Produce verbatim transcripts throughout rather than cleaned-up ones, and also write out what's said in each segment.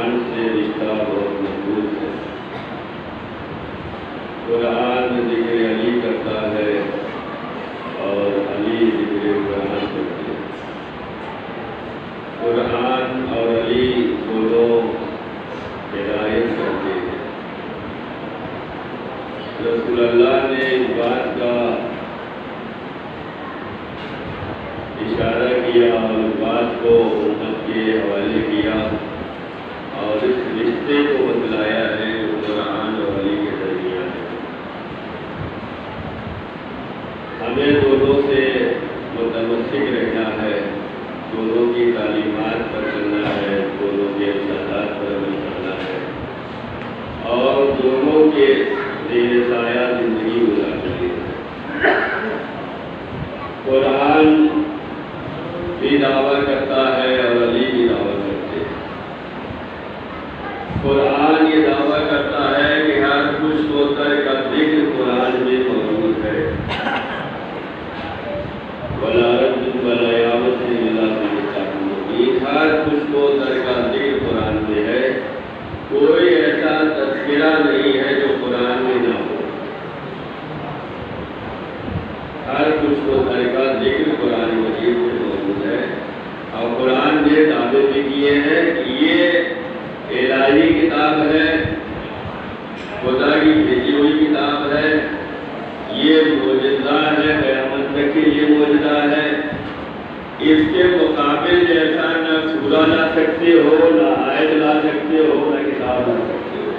قرآن سے رشتہ بہت مضبوط ہے۔ قرآن ذکر علی کرتا ہے اور علی ذکر قرآن کرتے ہیں۔ قرآن اور علی دونوں ہدایت کرتے ہیں۔ رسول اللہ نے اس بات کا اشارہ کیا اور اس بات کو امت کے حوالے کیا اور اس رشتے کو بتلایا ہے جو قرآن اور علی کے درمیان ہے۔ ہمیں دونوں سے متمسک رہنا ہے، دونوں کی تعلیمات پر چلنا ہے، دونوں کے ارشادات پر عمل کرنا ہے اور دونوں کے زیر سایہ زندگی گزارنی ہے۔ قرآن بھی دعویٰ کرتا ہے اور علی بھی دعویٰ کرتے ہیں۔ قرآن یہ دعویٰ کرتا ہے کہ ہر خوش ہوتا کا ذکر قرآن میں موجود ہے۔ وَلَا رَدٌّ وَلَا يَعْوَةٌ إِلَّا بِكِتَابٍ مُبِينٍ، ہر خوش ہوتا کا ذکر قرآن میں ہے، کوئی ایسا تذکرہ نہیں ہے جو قرآن میں نہ ہو۔ ہر کچھ کو طریقہ ذکر قرآن مجید میں موجود ہے اور قرآن نے دعوے بھی کیے ہیں کہ یہ الہی کتاب ہے، خدا کی بھیجی ہوئی کتاب ہے، یہ معجزہ ہے، قیامت تک کے لیے معجزہ ہے۔ اس کے مقابل جیسا نہ سورہ لا سکتے ہو، نہ آیت لا سکتے ہو، نہ کتاب لا سکتے ہو۔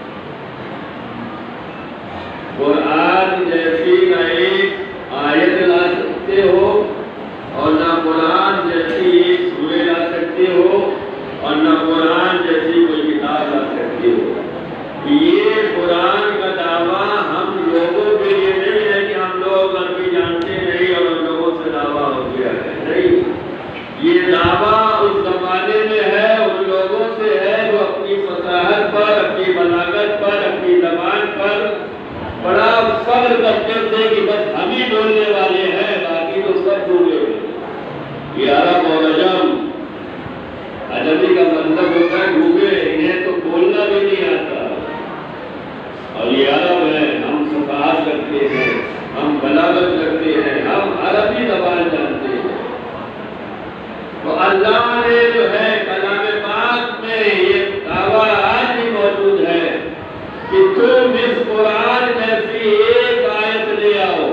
قرآن جیسی نہ ایک آیت لا سکتے ہو اور نہ قرآن جیسی ایک سورہ لا سکتے ہو اور نہ قرآن جیسی کوئی کتاب لا سکتے ہو۔ یہ قرآن کا دعویٰ ہم لوگوں کے لیے نہیں ہے کہ ہم لوگ عربی جانتے نہیں اور ہم لوگوں سے دعویٰ ہو گیا ہے، نہیں، یہ دعویٰ اس زمانے میں ہے، ان لوگوں سے ہے جو اپنی فصاحت پر، اپنی بلاغت پر، اپنی زبان پر بڑا فخر کرتے تھے کہ بس ہم ہی بولنے والے ہیں، باقی تو سب ڈوبے ہوئے۔ یہ عرب اور عجم، عجمی کا مطلب ہوتا ہے ڈوبے، انہیں تو بولنا بھی نہیں آتا، اور یہ عرب ہے، ہم فصاحت کرتے ہیں، ہم بلاغت کرتے ہیں، ہم عربی زبان جانتے ہیں۔ تو اللہ نے جو ہے کلام پاک میں یہ دعویٰ آج بھی موجود ہے کہ تم اس قرآن جیسی ایک آیت لے آؤ،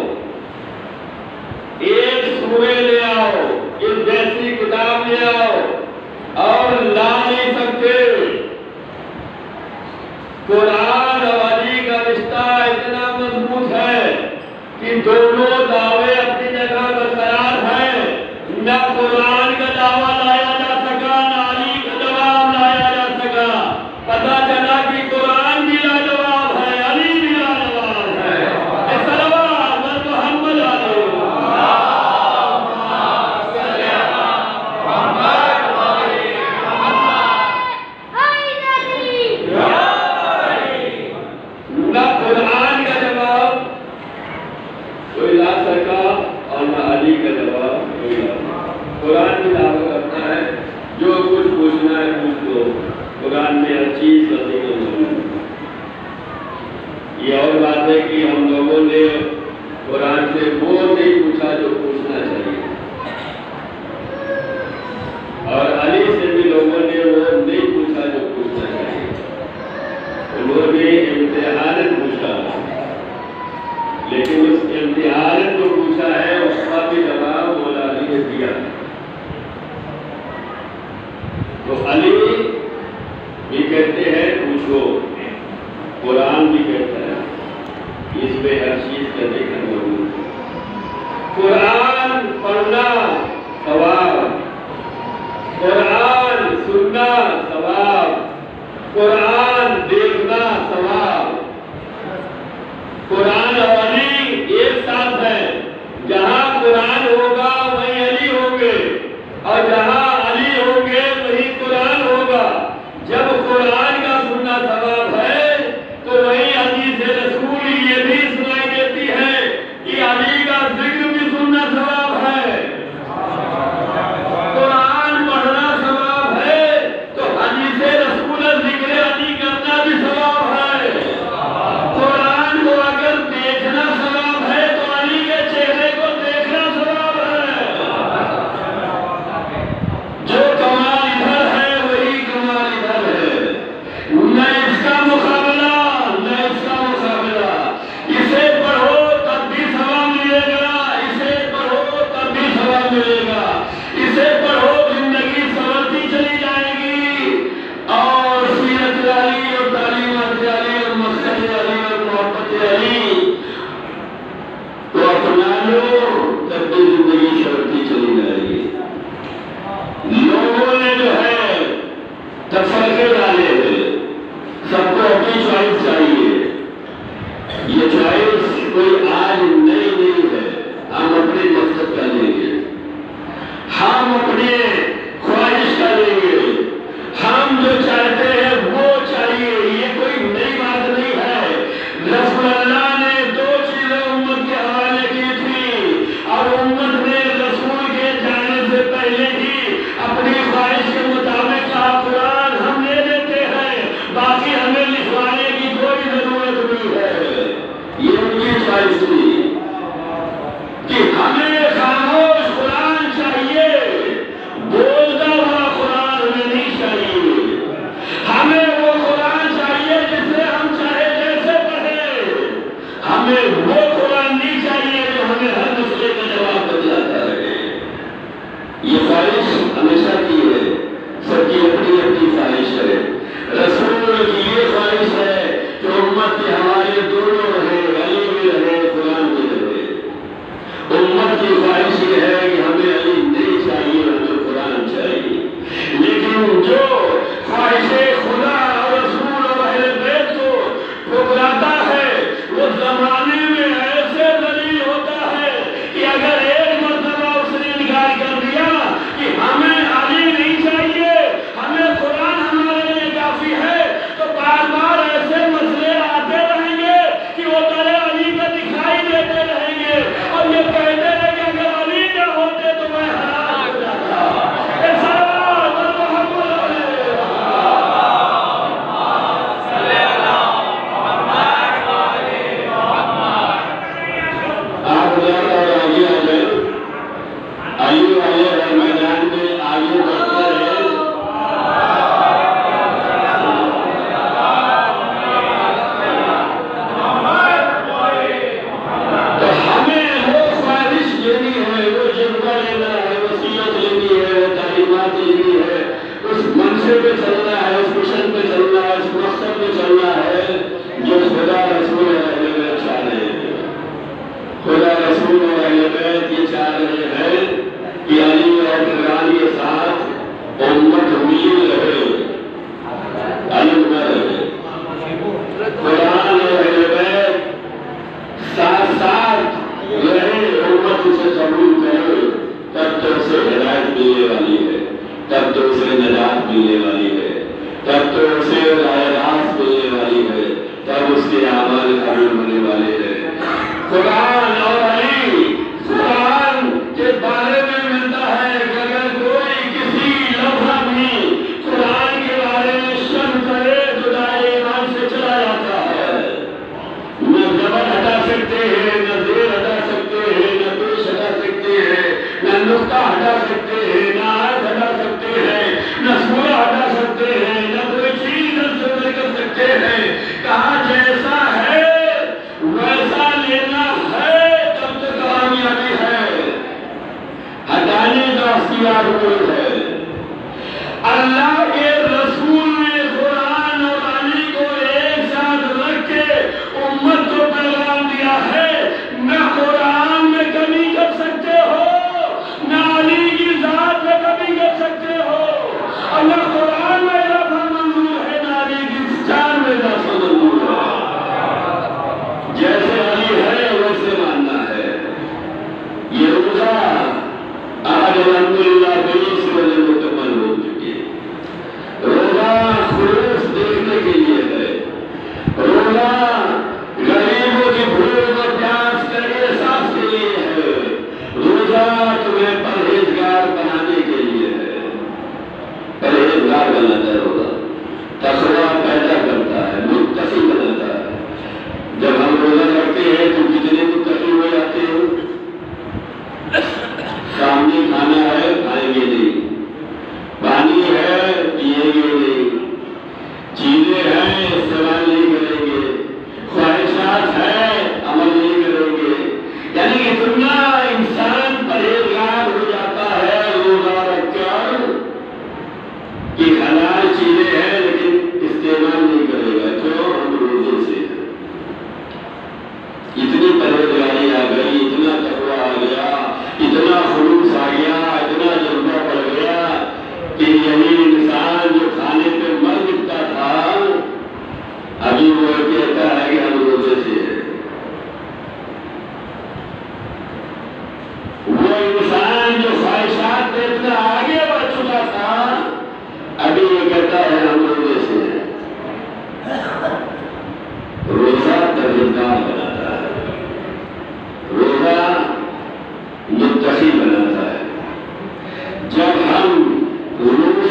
ایک سورہ لے آؤ، اس جیسی کتاب لے آؤ، اور لا نہیں سکتے۔ قرآن اور علی کا رشتہ اتنا مضبوط ہے کہ دونوں دعوے اپنی جگہ برقرار ہیں، نہ قرآن کا دعویٰ لایا جا سکا، نہ علی کا جواب لایا جا سکا۔ پتہ چلا کہ قرآن بھی لاجواب ہے، علی بھی لاجواب ہے۔ صلوات بر محمد علیہ نہ قرآن کا جواب کوئی لا سکا اور نہ علی کا جواب کوئی لا سکا۔ قرآن بھی دعویٰ کرتا ہے جو کچھ پوچھنا ہے پوچھ لو، قرآن میں ہر چیز کا ذکر موجود ہے۔ یہ اور بات ہے کہ ہم لوگوں نے قرآن سے وہ نہیں پوچھا جو پوچھنا چاہیے، اور علی سے بھی لوگوں نے وہ نہیں پوچھا جو پوچھنا چاہیے۔ انہوں نے امتحان پوچھا، لیکن اس امتحان کو پوچھا ہے اس کا بھی جواب مولا علی نے دیا۔ تو علی بھی کہتے ہیں پوچھو، قرآن بھی کہتا ہے اس میں ہر چیز کا ذکر موجود ہے۔ قرآن پڑھنا ثواب، قرآن سننا ثواب، قرآن دیکھنا ثواب۔ قرآن اور علی ایک ساتھ ہے، جہاں قرآن ہوگا وہیں علی ہوں گے، اور جہاں علی ہوں گے وہیں قرآن ہوگا۔ جب قرآن کا سننا ثواب ہے تو وہیں حدیث رسول یہ بھی سنائی دیتی ہے کہ علی کا ذکر بھی سننا ثواب ہے۔ قرآن پڑھنا ثواب ہے تو حدیث رسول ہم اپنے خواہش کریں گے، ہم جو چاہتے ہیں وہ چاہیے، یہ کوئی نئی بات نہیں ہے۔ رسول اللہ نے دو چیزیں امت کے حوالے کی تھی اور امت نے رسول کے جانے سے پہلے ہی اپنی خواہش کے مطابق کہا قرآن ہم لے لیتے ہیں، باقی ہمیں لکھوانے کی کوئی ضرورت نہیں ہے۔ یہ ان کی خواہش تھی کہ ہمیں خاموش قرآن چاہیے، بولتا ہوا قرآن ہمیں نہیں چاہیے، ہمیں وہ قرآن چاہیے جسے ہم چاہے جیسے پڑھیں، ہمیں وہ قرآن نہیں چاہیے جو ہمیں ہر مسئلے کا جواب بتلاتا رہے۔ یہ خواہش ہمیشہ کی ہے، سب کی اپنی اپنی خواہش ہے۔ رسول کی یہ خواہش ہے کہ امت کے حوالے دونوں رہے، علی بھی رہے، قرآن بھی رہے۔ امت کی خواہش یہ ہے کہ ہمیں علی نہیں چاہیے، ہمیں قرآن چاہیے، لیکن جو خواہش خدا اور رسول اور اہل بیت کو ٹھکراتا ہے وہ زمانے میں ایسے ذلیل ہوتا ہے کہ اگر ایک مرتبہ اس نے انکار کر دیا کہ ہمیں علی نہیں چاہیے، ہمیں قرآن ہمارے لیے کافی ہے، تو بار بار ایسے مسئلے آتے رہیں گے کہ وہ ترے علی کا دکھائی دیتے رہیں گے اور یہ کہتے رہیں گے اگر علی نہ ہوتے تو میں ہلاک ہو جاتا۔ اے صلوات محمد علیہ آپ زیادہ آگے آ جائیں، علی والے میدان میں آگے بڑھتے رہے۔ تو ہمیں وہ خواہش لینی ہے، وہ جذبہ لینا ہے، وصیت لینی ہے، وہ تعلیمات لینی ہے، اس منشے پہ چلنا ہے، اس مشن پہ چلنا ہے، اس مقصد پہ چلنا ہے جو خدا رسول اور اہل بیت چاہ رہے ہیں۔ خدا رسول اور اہل بیت یہ چاہ رہے ہیں کہ علی اور قرآن کے ساتھ امت مل رہے، الگ نہ رہے۔ قرآن اور اہل بیت ساتھ ساتھ رہے، امت اسے قبول کرے، تب تو اسے ہدایت ملنے والی ہے، تب تو اسے نجات ملنے والی ہے، تب تو اسے راہ راست ملنے والی ہے، تب اس کے اعمال قبول ہونے والے ہیں۔ قرآن اور علی، قرآن کے بارے میں ملتا ہے کہ اگر کوئی کسی لمحہ بھی قرآن کے بارے میں شک کرے تو دائرے ایمان سے چلا جاتا ہے۔ نہ زبر ہٹا سکتے ہیں، نہ زیر ہٹا سکتے ہیں، نہ پیش ہٹا سکتے ہیں، نہ نقطہ ہٹا سکتے ہیں، نہ آیت ہٹا سکتے ہیں، نہ سورہ ہٹا سکتے ہیں، نہ کوئی چیز نظر کر سکتے ہیں۔ کہا جیسا ہے ویسا لینا ہے تب تو کامیابی ہے، ہٹانے کا اختیار کوئی ہے۔ اللہ کے رسول نے قرآن اور علی کو ایک ساتھ رکھ کے امت کو پیغام دیا ہے، نہ قرآن میں کمی کر سکتے ہو، نہ علی کی ذات میں کمی کر سکتے ہو، اور نہ قرآن میں اضافہ منظور ہے، نہ علی کی جان میں اضافہ منظور ہے۔ جیسے علی ہے ویسے ماننا ہے۔ یہ روزہ آج الحمدللہ بیس بجے مکمل ہو چکی ہے۔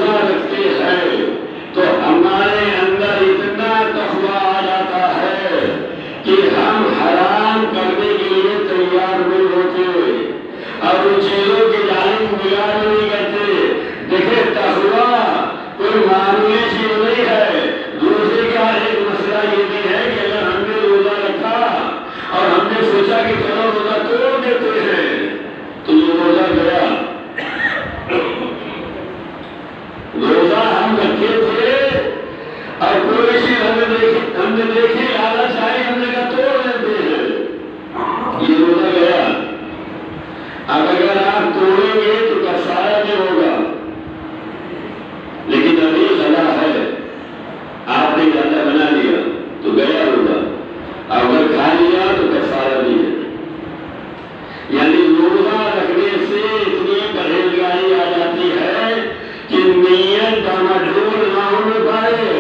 روزہ رکھتے ہیں تو ہمارے اندر اتنا تقویٰ آ جاتا ہے کہ ہم حرام کرنے کے لیے تیار نہیں ہوتے اور ان چیزوں کی جانب نگاہ نہیں کرتے۔ دیکھیں تقویٰ کوئی معمولی چیز نہیں ہے۔ روزے کا ایک مسئلہ یہ بھی ہے کہ اگر ہم نے روزہ رکھا اور ہم نے سوچا کہ چلو روزہ توڑ دیتے ہیں تو یہ روزہ گیا۔ روزہ ہم رکھے تھے اور کوئی چیز ہم نے دیکھی ہم نے دیکھی لالچ آئی، ہم نے کہا توڑ دیتے ہیں، یہ روزہ گیا۔ اب اگر آپ توڑیں گے تو کفارہ بھی ہوگا، لیکن ابھی غلا ہے، آپ نے زیادہ بنا لیا تو گیا روزہ، اگر کھا لیا تو کفارہ بھی ہے۔ یعنی روزہ رکھنے سے اتنی پرہیزگاری آ جاتی ہے کہ نیت ڈامڈول نہ ہو پائے،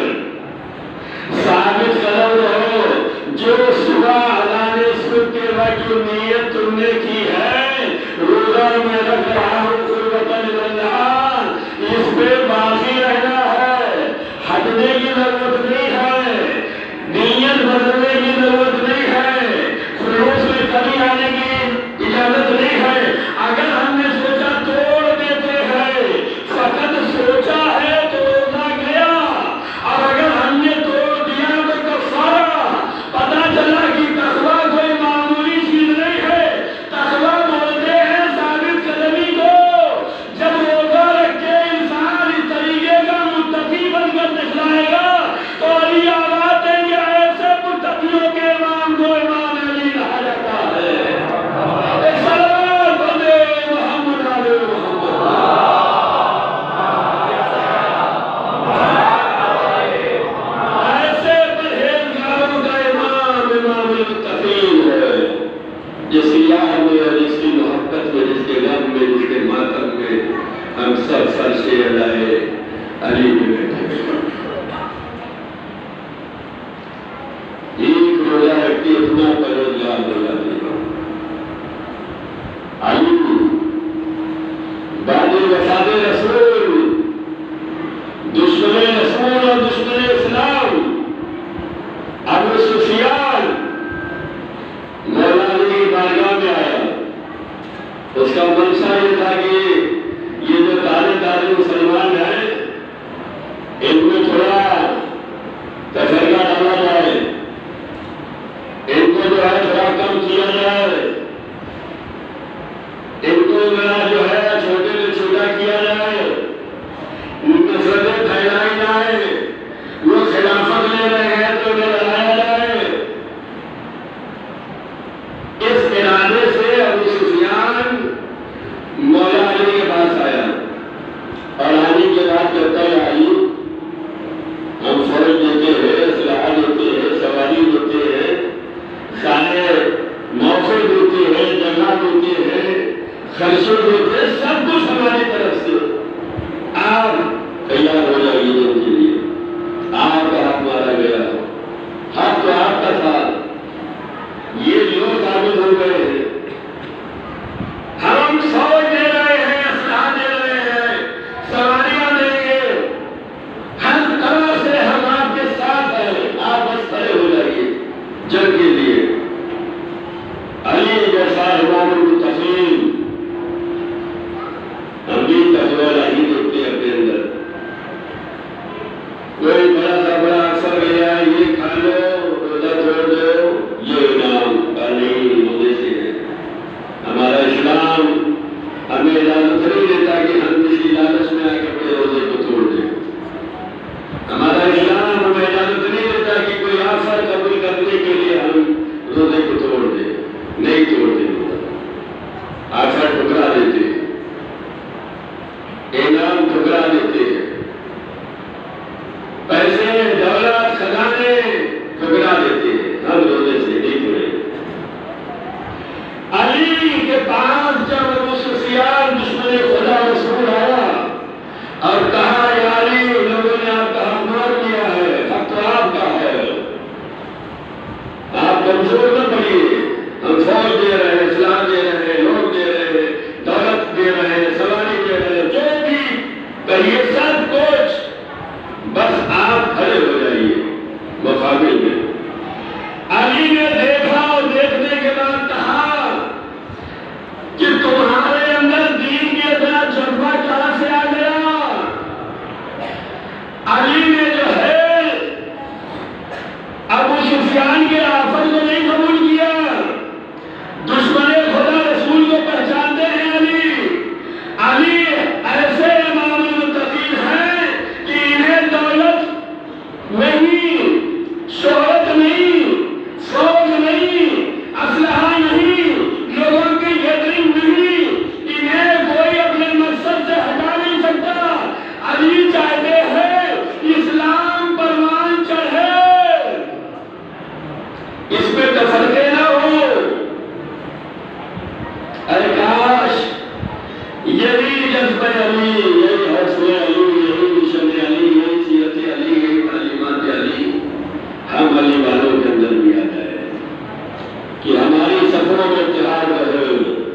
ثابت قدم رہو۔ جو صبح اذان صبح کے وقت جو نیت تم نے کی ہے روزہ میں رکھ رہا ہوں قربتاً للہ، اس پہ باقی رہنا ہے، ہٹنے کی ضرورت نہیں ہے، نیت بدلنے کی ضرورت نہیں ہے، خلوص میں کمی آنے کی اجازت نہیں ہے۔ اگر ہم نے سوچا توڑ دیتے ہیں، فقط سوچا ہے تو روزہ گیا، اور اگر ہم نے توڑ دیا تو کفارہ۔ پتہ چلا کہ تقویٰ کوئی معمولی چیز نہیں ہے۔ تقویٰ بولتے ہیں ثابت قدمی کو۔ جب روزہ رکھ کے انسان اس طریقے کا متقی بن کر دکھلائے گا تو علی آباد دیں گے ایسے متقیوں کے امام کو امام علی کہا جاتا ہے۔ ایک صلوات بندے محمد علی محمد۔ ایسے پرہیزگاروں کا امام امام المتقین ہے، جس کی یاد میں اور جس کی محبت میں، جس کے غم میں، جس کے ماتم میں ہم سب فرش علیہ علی میں بیٹھے ہیں۔ ایک روزہ رکھتی اتنا پرہیزگار ہو جاتی ہے۔ علی بعد وفات رسول، دشمن رسول اور دشمن اسلام ابو سفیان مولا علی کی بارگاہ میں آیا۔ اس کا منشا یہ تھا کہ یہ جو تارے تارے مسلمان ہیں کہیے سب کچھ، بس آپ کھڑے ہو جائیے مقابل میں۔ علی نے دیکھا اور دیکھنے کے بعد کہا کہ تمہارے اندر دین کی اتنا جذبہ کہاں سے آ گیا؟ علی نے جو ہے ابو سفیان کے آفت کو نہیں قبول کیا، دشمن خدا رسول کو پہچانتے ہیں علی۔ علی ایسے امام المتقین ہیں کہ انہیں دولت نہیں، شہرت نہیں، فوج نہیں، اسلحہ نہیں، لوگوں کی گیدرنگ نہیں، انہیں کوئی اپنے مقصد سے ہٹا نہیں سکتا۔ علی چاہتے ہیں اسلام پروان چڑھے، اس پہ تفرقے نہ ہو۔ اے کاش یہی جذبہ علی، یہی حوصلہ علی، یہی مشن علی، یہی سیرت علی، یہی تعلیمات علی ہم علی والوں کے اندر بھی آ جائے کہ ہماری سفروں میں اتحاد رہے،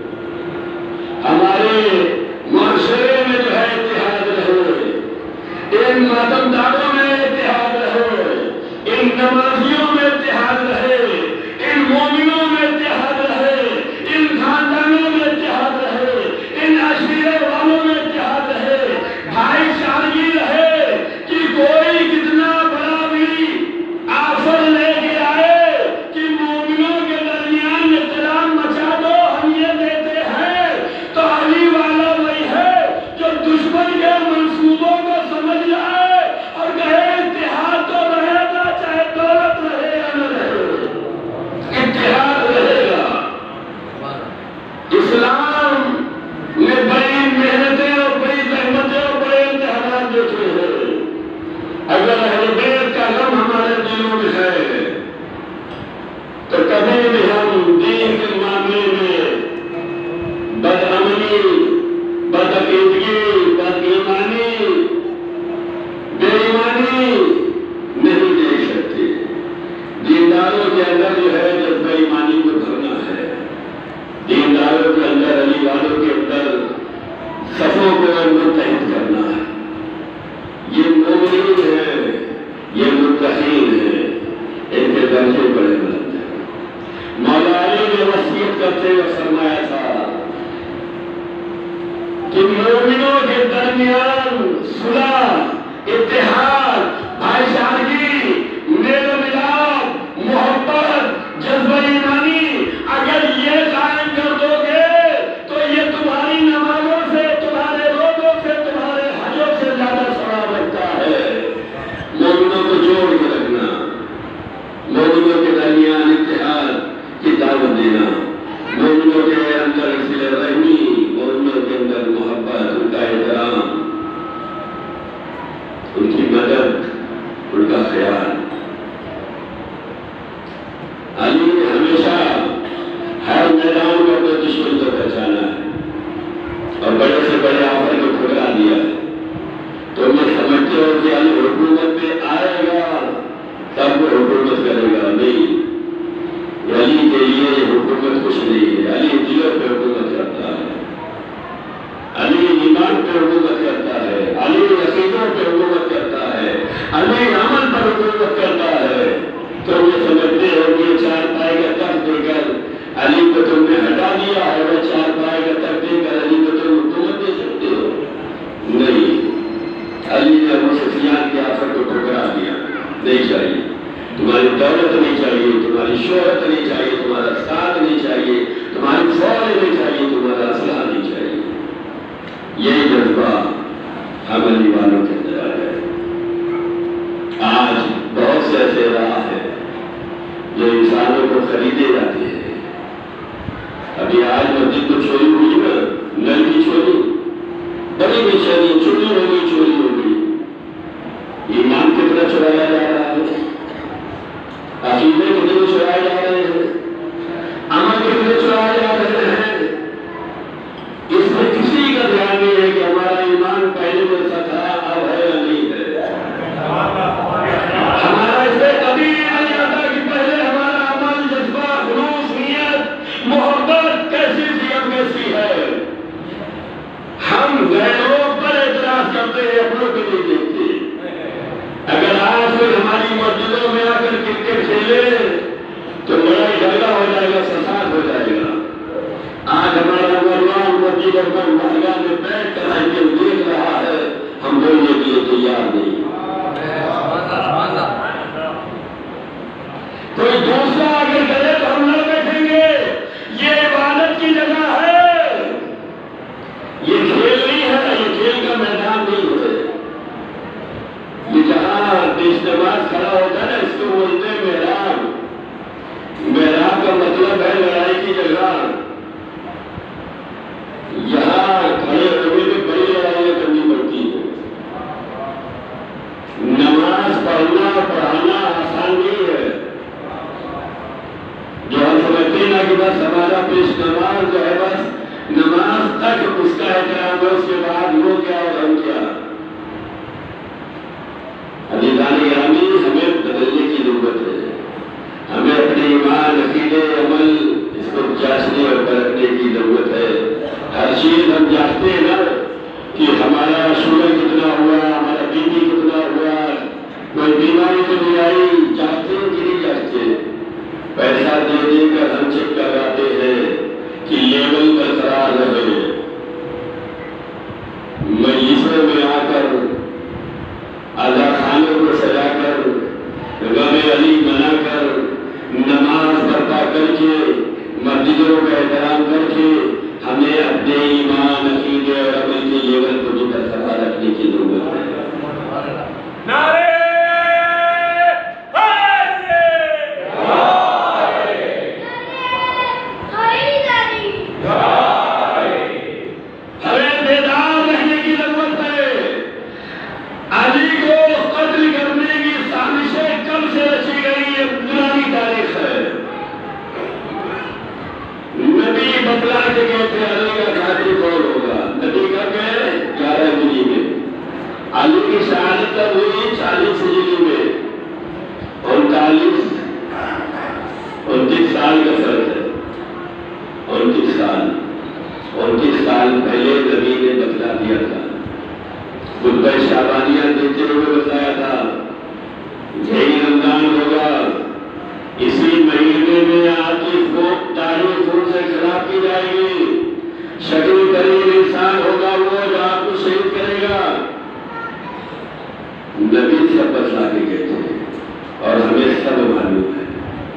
ہمارے معاشرے میں جو ہے اتحاد رہے، ان ماتم داروں میں اتحاد رہے، ان نمازیوں میں اتحاد رہے، ان مومنوں میں اتحاد رہے، ان خاندانوں میں اتحاد رہے، ان عشیرے والوں میں اتحاد رہے، بھائی چارگی رہے کہ کوئی کتنا بڑا بھی آفر لے کے آئے کہ مومنوں کے درمیان اختلاف مچا دو، ہم یہ دیتے ہیں۔ تو علی والا وہی ہے جو دشمن کے منصوبوں کو سمجھ جائے اور کہے اتحاد تو رہے گا، چاہے دولت رہے یا نہ رہے، اتحاد رہے گا۔ اسلام میں بڑی محنتیں اور بڑی زحمتیں اور بڑے امتحانات دیکھے ہیں۔ اگر اہل بیت کا غم ہمارے دلوں میں ہے تو کبھی بھی ہم دین کے معاملے میں بدامنی، بدعقیدگی، بد ایمانی، بے ایمانی نہیں دیکھ سکتے۔ دینداروں کے اندر جو ہے جذبہ ایمانی کو بھرنا ہے، دینداروں کے اندر، علی والوں کے اندر صفوں کو متحد کرنا ہے۔ یہ مومنین ہیں، یہ متقین ہیں، ان کے درجے بڑے بلند ہیں۔ مولا علی نے وصیت کرتے ہوئے فرمایا تھا کہ مومنوں کے درمیان صلح، اتحاد، بھائی چارگی، میل ملاپ، محبت، جذبہ ایمانی اگر یہ قائم کر دو گے تو یہ تمہاری نمازوں سے، تمہارے روزوں سے، تمہارے حجوں سے زیادہ ثواب رکھتا ہے۔ مومنوں کو جوڑ کے رکھنا، مومنوں کے درمیان اتحاد کی دعوت دینا، مومنوں کے اندر صلہ رحمی، مومنوں کے اندر محبت، ان کا احترام، ان کی مدد، ان کا خیال۔ علی نے ہمیشہ ہر میدان کو اپنے دشمن کو پہچانا ہے اور بڑے سے بڑے آفر کو ٹھکرا دیا ہے۔ تم یہ سمجھتے ہو کہ علی حکومت پہ آئے گا تب وہ حکومت کرے گا؟ نہیں، علی کے لیے یہ حکومت کچھ نہیں ہے۔ علی دلوں پہ حکومت کرتا ہے، علی ایمان پہ حکومت کرتا ہے، علی عقیدوں پہ حکومت کرتا ہے، علی عمل پر حکومت کرتا ہے۔ تم یہ سمجھتے ہو کہ یہ چار پائے کا تخت دے کر علی کو تم نے ہٹا دیا ہے، وہ چار پائے کا تخت دے کر علی کو تم حکومت دے سکتے ہو؟ نہیں، علی نے ابو سفیان کے آفر کو ٹھکرا دیا۔ نہیں چاہیے تمہاری دولت، نہیں چاہیے تمہاری شہرت، نہیں چاہیے تمہارا ساتھ، نہیں چاہیے تمہاری فوج، نہیں چاہیے تمہارا اسلحہ، نہیں چاہیے۔ یہی جذبہ ہم علی والوں کے اندر آ جائے۔ آج بہت سے ایسے راہ ہیں جو انسانوں کو خریدے جاتے ہیں۔ ابھی آج مسجد کو چوری ہوئی نا، نل کی چوری، بڑی بے چینی، چوری ہو گئی، چوری ہو گئی۔ ایمان کتنا چرایا جا رہا ہے، عقیدے کتنے چرائے جا رہے ہیں، عمل کتنے چرائے جا رہے ہیں۔ اس میں کسی کا دھیان نہیں ہے کہ ہمارا ایمان پہلے جیسا تھا اب ہے یا نہیں ہے۔ ہمارا اس سے کبھی نہیں آتا کہ پہلے ہمارا عمل، جذبہ، خلوص، نیت، محبت کیسی تھی اب کیسی ہے۔ ہم غیروں پر اعتراض کرتے کرکٹ کھیلے تو لڑائی جھگڑا ہو جائے گا، فساد ہو جائے گا۔ آج ہمارا نوجوان مسجد اکبر محلہ میں بیٹھ کر آئی پی ایل دیکھ رہا ہے، ہم بولنے کے لیے تیار نہیں۔ کوئی دوسرا اگر کرے تو ہم نہ بیٹھیں گے۔ یہ عبادت کی جگہ ہے، یہ کھیل نہیں ہے، یہ کھیل کا میدان نہیں ہے۔ یہ جہاں اجتماع کھڑا ہوتا ہے نا، اس کو بولتے ہیں محراب۔ محراب کا مطلب ہے لڑائی کی جگہ۔ یہاں کھڑے ہونے میں بڑی لڑائیاں کرنی پڑتی ہیں۔ نماز پڑھنا پڑھانا آسان نہیں ہے۔ جو ہم سمجھتے ہیں نا کہ بس ہمارا پیش نماز جو ہے بس نماز تک اس کا احترام ہے، اس کے بعد وہ کیا اور ہم کیا۔ عزیزان گرامی، ہمیں بدلنے کی ضرورت ہے۔ ہمیں اپنے ایمان، عقیدے، عمل اس کو جانچنے اور پرکھنے کی ضرورت ہے۔ ہر چیز ہم جانتے ہیں نا کہ ہمارا شوگر کتنا ہوا، ہمارا بی پی کتنا ہوا، کوئی بیماری تو نہیں آئی، جانتے ہیں کہ نہیں جانتے؟ پیسہ دے دے کر ہم چیک کرواتے ہیں کہ لیول برقرار رہے۔ مجلسوں میں آ کر آزا خانوں کو سجا کر غم علی منا کر نماز برپا کر کے مسجدوں کا احترام کر کے ہمیں اپنے ایمان، عقیدے اور عمل کے لیول کو بھی برقرار رکھنے کی ضرورت ہے۔ نعرے ہمیں بیدار رہنے کی ضرورت ہے۔ علی کو قتل کرنے کی سازشیں کب سے رچی گئی، یہ پرانی تاریخ ہے۔ نبی بتلا کے گئے تھے علی کا قاتل کون ہوگا، نبی کا گئے گیارہ ہجری میں، علی کی شہادت تب ہوئی چالیس ہجری میں، انتالیس انتیس سال کا فرق ہے۔ انتیس سال انتیس سال پہلے نبی نے بتلا دیا تھا، خطبہ شعبانیہ دیتے ہوئے بتایا تھا یہی رمضان ہوگا، اسی مہینے میں آپ کی تاریخ خون سے خراب کی جائے گی، شکل کریم انسان ہوگا وہ جو آپ کو شہید کرے گا۔ نبی سب بتلا کے گئے تھے اور ہمیں سب معلوم ہے۔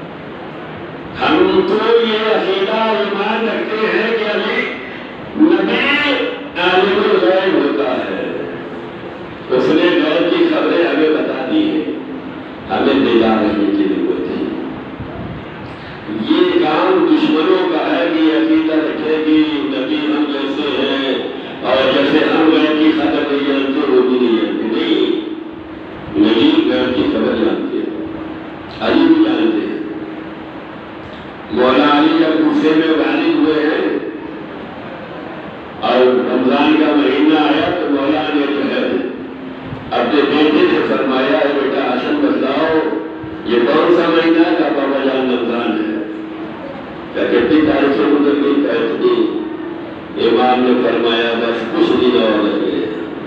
ہم تو یہ عقیدہ ایمان رکھتے ہیں کہ علی نبی عالم الغیب ہوتا ہے، اس نے غیب کی خبریں ہمیں بتا دی ہیں، ہمیں بیدار رہنے کی ضرورت ہے۔ یہ کام دشمنوں کا ہے کہ عقیدہ رکھے کہ نبی ہم جیسے ہیں اور جیسے ہم غیب کی خبر نہیں جانتے وہ بھی نہیں جانتے۔ نہیں، نبی غیب کی خبر جانتے ہیں، علی بھی جانتے ہیں۔ مولا علی جب کوفے میں والد ہوئے ہیں اور رمضان کا مہینہ آیا تو مولا نے جو ہے اپنے بیٹے سے فرمایا ہے بیٹا حسن بتلاؤ یہ کون سا مہینہ ہے؟ کا بابا جان رمضان ہے۔ کیا کتنی تاریخیں گزر گئی؟ کہتی امام نے فرمایا بس کچھ دن اور لگے۔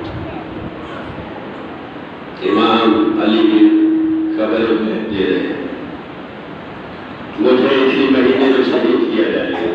امام علی بھی خبر میں دے رہے ہیں مجھے اسی مہینے میں شہید کیا جائے گا۔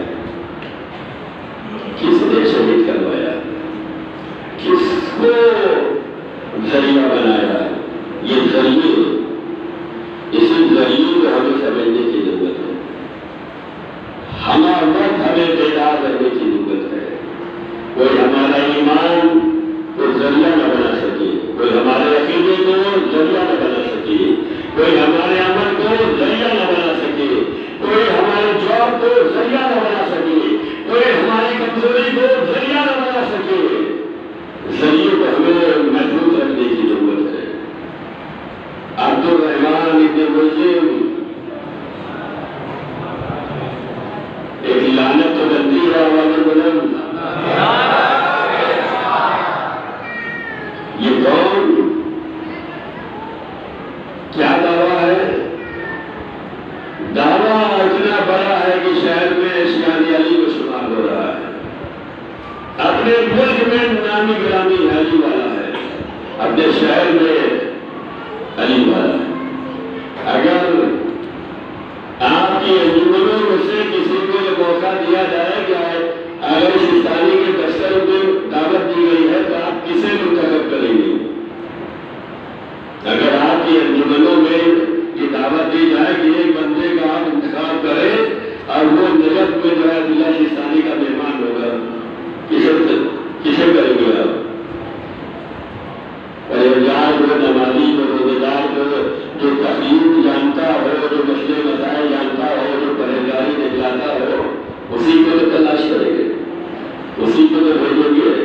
کس نے شہید کروایا؟ کس کو ذریعہ بنایا؟ یہ ذریعے، اسی ذریعے کو ہمیں سمجھنے کی ضرورت ہے۔ ہمارا وقت ہمیں بیدار رہنے کی ضرورت ہے۔ کوئی ہمارا ایمان کو ذریعہ نہ بنا سکے، کوئی ہمارے عقیدے کو ذریعہ نہ بنا سکے، کوئی ہمارے عمل کو ذریعہ نہ بنا سکے، کوئی ہمارے جواب کو ذریعہ نہ بنا سکے، کوئی ہماری کمزوری کو ذریعہ نہ بنا سکے۔ ذریعے کو ہمیں محفوظ رکھنے کی ضرورت ہے۔ عبد الرحمان ابن ملجم ایک لعنت تو بنتی ہے آواز بلند، یہ کون کیا دعویٰ ہے؟ دعویٰ اتنا بڑا ہے کہ شہر میں اشیانی علی کو شمار ہو رہا ہے، اپنے ملک میں نامی گرامی علی والا ہے، اپنے شہر میں علی والا ہے۔ اگر جو تخلیق جانتا ہو، جو مسئلے مسائل جانتا ہو، جو پرہیزگاری دکھلاتا ہو، اسی کو تو تلاش کریں گے، اسی کو تو بھیجیں گے۔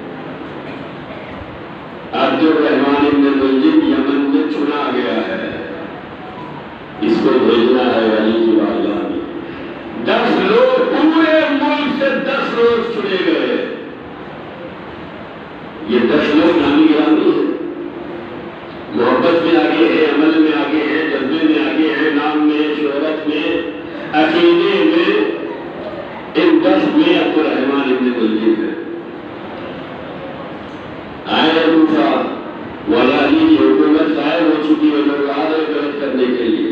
عبد الرحمن ابن ملجم یمن میں چنا گیا ہے، اس کو بھیجنا ہے علی کی بارگاہ میں۔ دس لوگ پورے ملک سے دس لوگ چنے گئے۔ یہ دس لوگ نامی گرامی ہیں، محبت میں آگے ہیں، عمل میں آگے ہیں، جذبے میں آگے ہیں، نام میں، شہرت میں، عقیدے میں، ان دس میں عبد الرحمن ابن ملجم ہے۔ آئے دوسرا مولا علی کی حکومت ظاہر ہو چکی ہے، لوگ آ رہے غلط کرنے کے لیے۔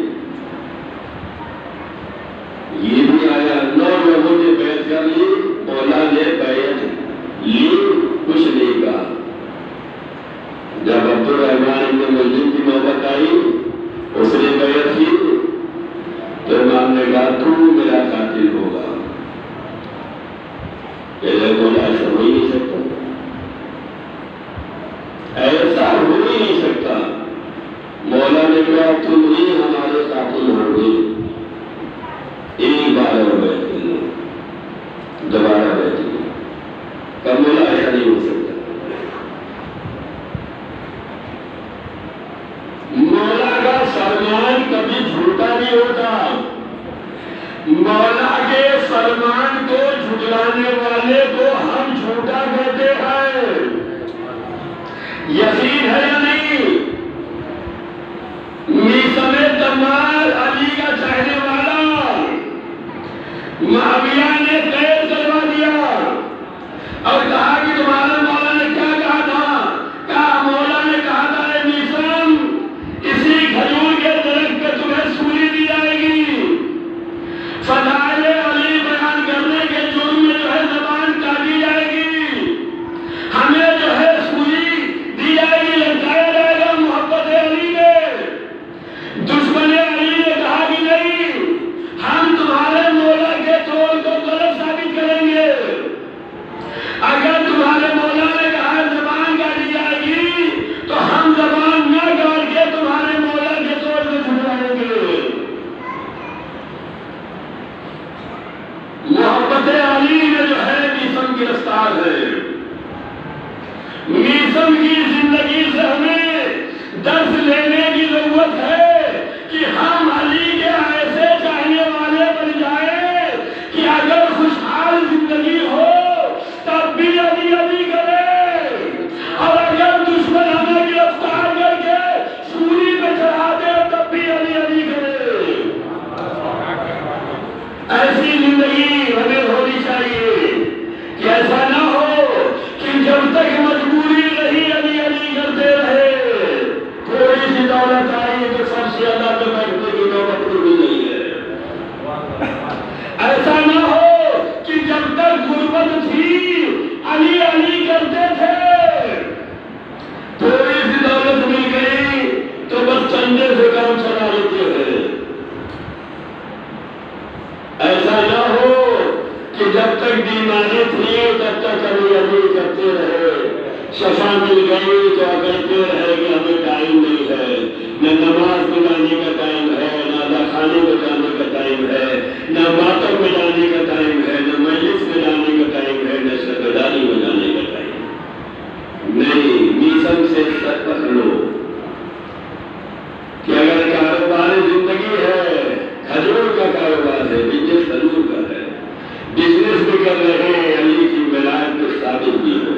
یہ بھی آیا، نو لوگوں نے بیعت کر لی، مولا نے بیعت لی، کچھ نہیں کہا۔ جب عبد الرحمن ابن ملجم کی نوبت آئی، اس نے بیعت کی تو امام نے کہا تو میرا قاتل ہوگا۔ پہلے مولا ایسا ہو ہی نہیں سکتا، ایسا ہو ہی نہیں سکتا۔ مولا نے کہا تم ہی ہمارے قاتل ہوں گے، ایک بار اور بیعت کر لو، دوبارہ بیعت کی۔ کب مولا ایسا نہیں ہو سکتا۔ مولا کا فرمان کبھی جھوٹا نہیں ہوتا، مولا کے فرمان کو جھٹلانے والے کو ہم جھوٹا کہتے ہیں۔ یقین ہے یا نہیں؟ میثم تمار علی کا چاہنے والا معاویہ نے قید کروا دیا اور کہا کہ تمہارا مولا نے کیا کہا تھا؟ کہا مولا نے کہا تھا اے میثم، اسی کھجور کے درخت پہ تمہیں سولی دی جائے گی۔ فضائل علی بیان کرنے کے جرم میں جو ہے زبان کاٹی جائے گی، ہمیں جو ہے سولی دی جائے گی، لٹکایا جائے گا محبت علی میں۔ دشمن علی نے کہا کہ نہیں، ہم تمہارے مولا کے قول کو غلط ثابت کریں گے۔ اگر تمہارے مولا نے کہا زبان کاٹی جائے گی تو ہم زبان نہ کاٹ کے تمہارے مولا کے قول کو جھٹلائیں گے۔ محبت علی میں جو ہے میثم گرفتار ہے۔ میثم کی زندگی سے ہمیں درس لینے کی ضرورت ہے کہ ہم علی کے ایسے چاہنے والے بن جائیں کہ اگر خوشحال زندگی ہو تب بھی علی علی کرے، اور اگر دشمن ہمیں گرفتار کر کے سولی پہ چڑھا دے تب بھی علی علی کرے۔ ایسی زندگی ہمیں ہونی چاہیے کہ ایسا نہ ہو کہ جب تک مجبوری رہی علی علی کرتے رہے، تھوڑی سی دولت آئی تو سب سے زیادہ تو بیٹھنے کی نوبت بھی نہیں ہے۔ ایسا نہ ہو کہ جب تک غربت تھی علی علی کرتے تھے، تھوڑی سی دولت مل گئی تو بس چندے سے کام چلا لیتے ہیں۔ ایسا نہ ہو کہ جب تک بیماری تھی تب تک علی علی کرتے رہے، شفا مل گئی تو کرتے رہے کہ ہمیں ٹائم نہیں ہے، نہ نماز میں جانے کا ٹائم ہے، نہ ادا خانے میں جانے کا ٹائم ہے، نہ ماتم میں جانے کا ٹائم ہے، نہ مجلس میں جانے کا ٹائم ہے، نہ شکرداری میں جانے کا ٹائم نہیں۔ میثم سے سچ پکڑو کہ اگر کاروبار زندگی ہے، کھجور کا کاروبار ہے، بزنس کھجور کا ہے، بزنس بھی کر رہے ہیں، علی کی ولایت کو ثابت بھی ہو،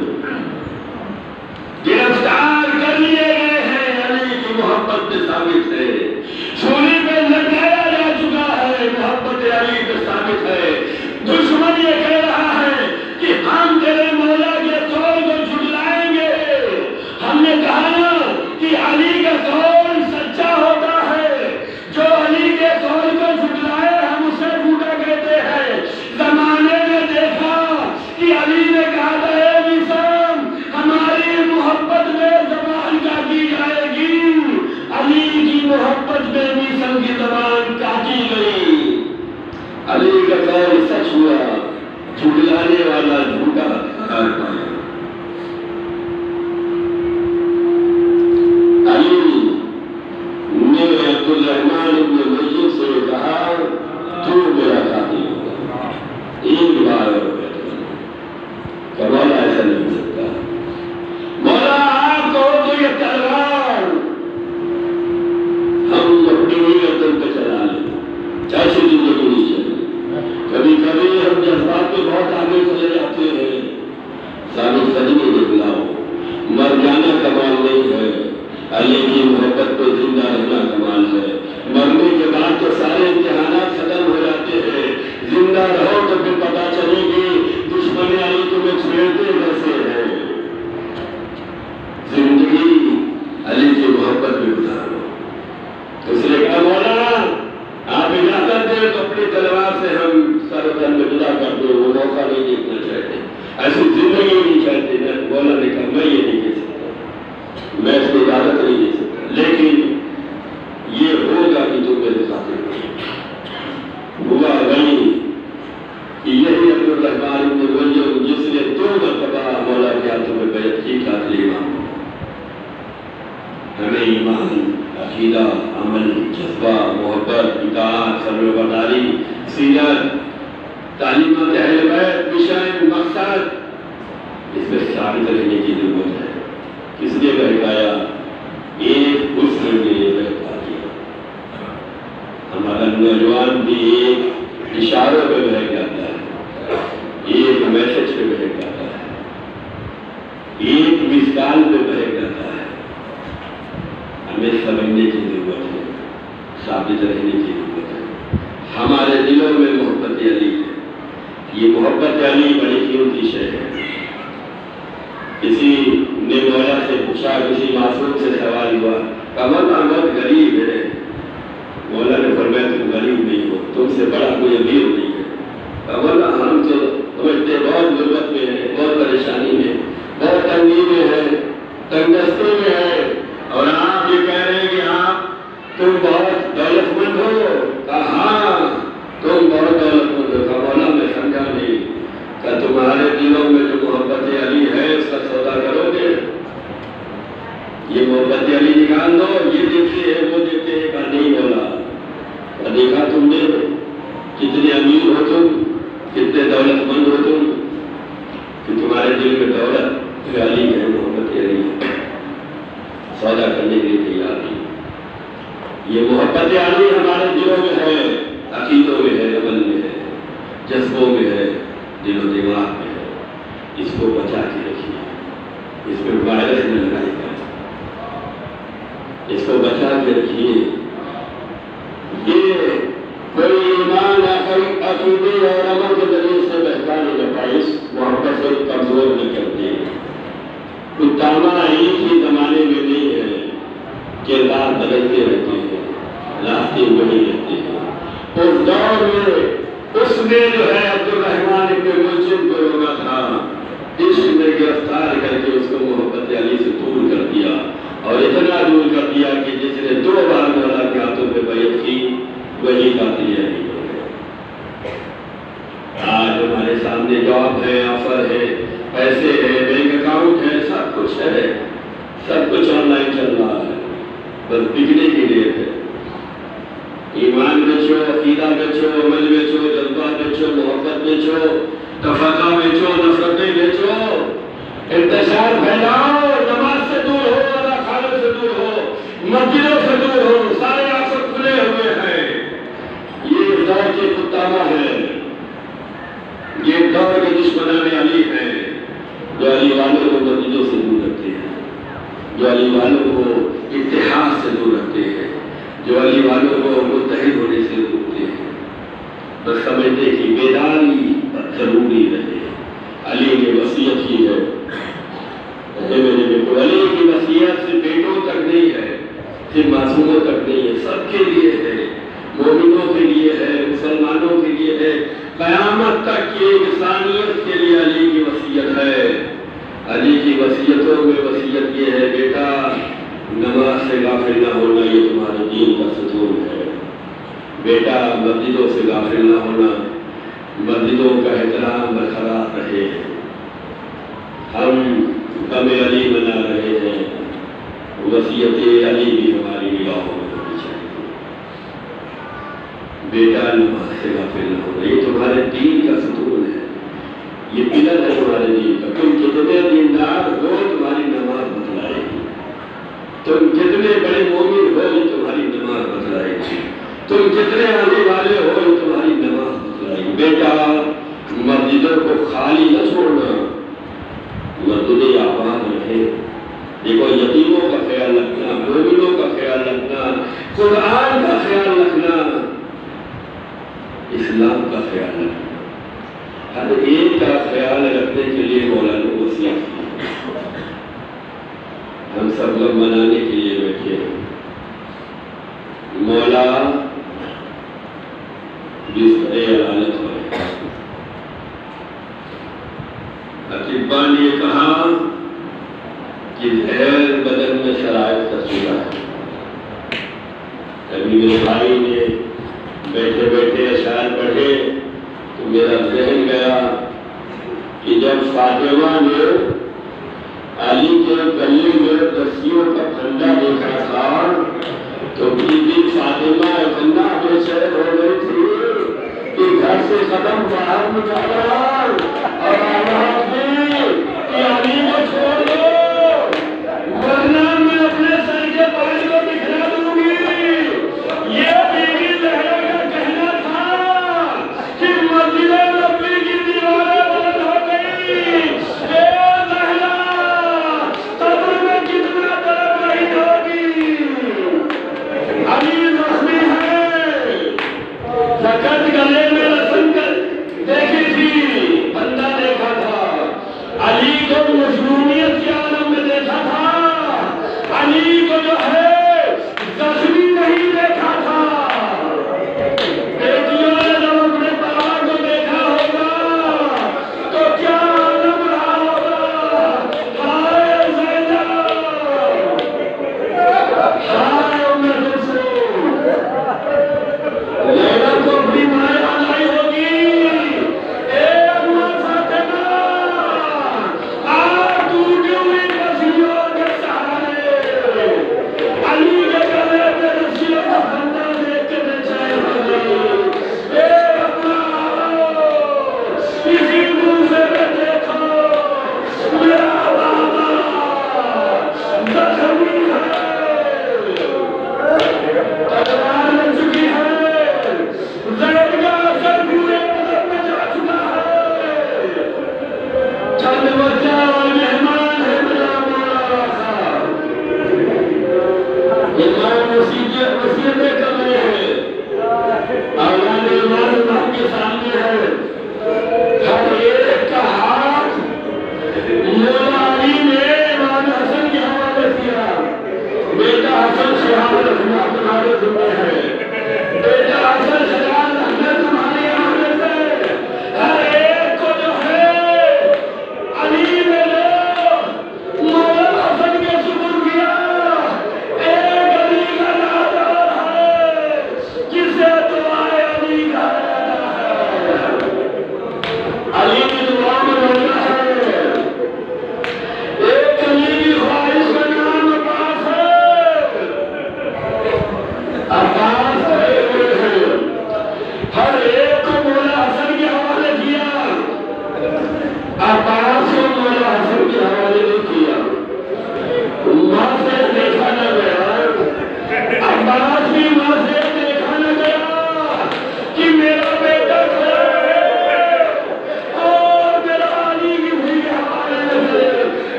گرفتار کر لیے گئے ہیں، علی کی محبت پہ ثابت ہے، سولی پہ لٹکایا جا چکا ہے، محبت علی پہ ثابت ہے۔ دشمن یہ کہہ رہا ہے کہ ہم تیرے مولا کے قول کو جھٹلائیں گے۔ ہم نے کہا نا کہ علی کا قول سچا ہوتا ہے، جو علی کے قول کو جھٹلائے ہم اسے جھوٹا کہتے ہیں۔ زمانے نے دیکھا یہ تلوار ہم اپنی گردن پہ چلا لیں، چاچی زندگی نہیں چلے۔ کبھی کبھی ہم جذبات پہ بہت آگے چلے جاتے ہیں، ثابت قدمی نکلاؤ، مر جانا کمال نہیں ہے، اللہ کی محبت پہ زندہ رہنا کمال ہے۔ مرنے کے بعد تو سارے امتحانات ختم ہو جاتے ہیں، زندہ رہو تو پھر پتا چلے گی دشمن علی تمہیں چھیڑتے کیسے ہیں۔ زندگی علی کی محبت میں گزارو۔ اس نے کہا مولانا آپ اجازت دیں تو اپنی تلوار سے ہم سر تن میں جدا کر دیں، وہ موقع نہیں دیکھنا چاہتے، ایسی زندگی نہیں چاہتے۔ مولانا نے کہا میں یہ نہیں کہہ سکتا، میں اس کو اجازت نہیں دے سکتا، لیکن یہ ہوگا کہ تم میرے خاطر ہوا وہی کہ یہی عبد الرحمن بن ملجم جس نے دو مرتبہ مولا کے ہاتھوں میں بیعت کی کا کلمہ۔ ہمیں ایمان، عقیدہ، عمل، جذبہ، محبت، اطاعت، فرمانبرداری، سیرت، تعلیمات اہل بیت، مشن، مقصد، اس میں ثابت رہنے کی ضرورت ہے۔ کس نے بہکایا؟ ایک حسن نے بہکا دیا۔ ہمارا نوجوان بھی ایک اشاروں پہ بہک جاتا ہے، ایک میسج پہ بہک جاتا ہے، ایک مثال پہ بہک جاتا ہے۔ ہمیں سمجھنے کی ضرورت ہے، ثابت رہنے کی ضرورت ہے۔ ہمارے دلوں میں محبت علی ہے، یہ محبت علی بڑی قیمتی شے ہے۔ کسی نے مولا سے پوچھا، کسی معصوم سے سوال ہوا، کمر احمد غریب ہے، مولا نے فرمایا تم غریب نہیں ہو، تم سے بڑا کوئی امیر نہیں ہے۔ کمر ہم تو سمجھتے بہت غربت میں ہے، بہت پریشانی میں، بہت تنگی میں ہے، تنگ دستی میں ہے، اور آپ یہ کہہ رہے ہیں کہ آپ تم بہت دولت مند ہو۔ کہا ہاں تم بہت دولت مند ہو۔ کہا مولا میں سمجھا نہیں۔ کہا تمہارے دلوں میں جو محبت علی ہے اس کا سودا کرو گے؟ یہ محبت علی نکال دو، یہ دیکھتے ہیں وہ دیکھتے ہیں۔ کہا نہیں مولا۔ کہا دیکھا تم نے کتنے امیر ہو تم، کتنے دولت مند ہو تم، کہ تمہارے دل میں دولت علی ہے، محبت علی ہے، سودا کرنے کے لیے تیار نہیں۔ یہ محبت علی ہمارے دلوں میں ہے، عقیدوں میں ہے، عمل میں ہے، جذبوں میں ہے، دل و دماغ میں ہے۔ اس کو بچا کے رکھیے، اس میں وائرس نہ لگائے گا، اس کو بچا کے رکھیے۔ یہ کوئی ایمان عقیدے اور عمل کے ذریعے سے بہتا نہیں کرتا، اس محبت سے کمزور نہیں کرتے۔ کوئی تاما ایک ہی زمانے میں نہیں ہے، کردار بدلتے رہتے ہیں، راستے وہی رہتے ہیں۔ اس دور میں اس نے جو ہے عبد الرحمن ابن ملجم کو روکا تھا، عشق میں گرفتار کر کے اس کو محبت علی سے دور کر دیا، اور اتنا دور کر دیا کہ جس نے دو بار مولا کے ہاتھوں پہ بیعت کی وہی قاتل علی ہو گئے۔ آج ہمارے سامنے جاب ہے، آفر ہے، پیسے ہے، بینک اکاؤنٹ ہے، سب کچھ ہے، سب کچھ آن لائن چل رہا ہے، بس بکنے کے لیے ہے۔ ایمان بیچو، عقیدہ بیچو، عمل بیچو، جذبہ بیچو، محبت بیچو، تفرقہ بیچو، نفرتیں بیچو، انتشار پھیلاؤ، نماز سے دور ہو، اللہ خالق سے دور ہو، مسجدوں سے دور ہو، سارے آفر کھلے ہوئے ہیں۔ یہ دور کے کتابہ ہے، یہ دور کے دشمنان علی ہیں، جو علی والوں کو مسجدوں سے دور رکھتے ہیں، جو علی والوں کو اتحاد سے دور رکھتے ہیں، جو علی والوں کو متحد ہونے سے روکتے ہیں۔ بس سمجھتے کہ بیداری ضروری رہے۔ علی نے وصیت کی ہے، میرے بیٹو، علی کی وصیت صرف بیٹوں تک نہیں ہے، صرف معصوموں تک نہیں ہے، سب کے لیے ہے، مومنوں کے لیے ہے، مسلمانوں کے لیے ہے، قیامت تک کی انسانیت کے لیے علی کی وصیت ہے۔ علی کی وصیتوں میں وصیت یہ ہے، بیٹا نماز سے غافل نہ ہونا، یہ تمہارے دین کا ستون ہے۔ بیٹا مسجدوں سے غافل نہ ہونا، مسجدوں کا احترام برقرار رہے۔ ہم غم علی منا رہے ہیں، وصیت علی بھی ہماری نگاہوں میں ہونی چاہیے۔ بیٹا نماز سے غافل نہ ہونا، یہ تمہارے دین کا ستون ہے، یہ پلر ہے تمہارے دین کا۔ تم کتنے دیندار ہو تمہاری نماز بتلائے گی، تم کتنے بڑے مومن ہو یہ تمہاری نماز بتلائے گی، تم کتنے آنے والے ہو یہ تمہاری نماز بتلائے گی۔ بیٹا مسجدوں کو خالی نہ چھوڑنا، مسجدیں آباد رہے۔ دیکھو یتیموں کا خیال رکھنا، مومنوں کا خیال رکھنا، قرآن کا خیال رکھنا، اسلام کا خیال رکھنا، ہر ایک کا خیال رکھنے کے لیے مولا نے وصیت کی۔ ہم سب لوگ منانے کے لیے بیٹھے ہیں، مولا بستر عدالت پر اطباء نے یہ کہا کہ زہر بدن میں شرائط کا سلا ہے۔ کبھی میرے بھائی نے بیٹھے بیٹھے اشعار پڑھے تو میرا ذہن گیا کہ جب فاطمہ نے علی کے گلے میں رسیوں کا پھندا دیکھا تھا تو بی بی فاطمہ اتنا بے چین ہو گئی تھی کہ گھر سے قدم باہر نکالا اور آواز دی کہ علی کو چھوڑ دو ورنہ میں اپنے سر کے بال کو بکھرا دوں گی۔ یہ بیوی زہرا کا کہنا تھا کہ مسجد نبوی کی دیواریں بلند ہو گئی، اے زہرا قبر میں کتنا تڑپ رہی ہوگی۔ علی زخمی ہے، زکت گلے میں رسم کر دیکھی تھی، بندہ دیکھا تھا، علی کو مظلومیت کے عالم میں دیکھا تھا، علی کو جو ہے زخمی نہیں دیکھا تھا۔ بیٹیوں نے جب اپنے بابا کو دیکھا ہوگا تو کیا عالم رہا ہوگا۔ ہائے زینب، ہائے ام کلثوم، لیلا کو اپنی ماں یاد آئی ہوگی۔ اے اماں فاطمہ، آج ٹوٹی ہوئی رسیوں کے سہارے علی کے گلے میں رسیوں کا پھندا دیکھ کے بے چین ہو گئی۔ اے اماں، اسی منہ سے میں دیکھو میرا بابا زخم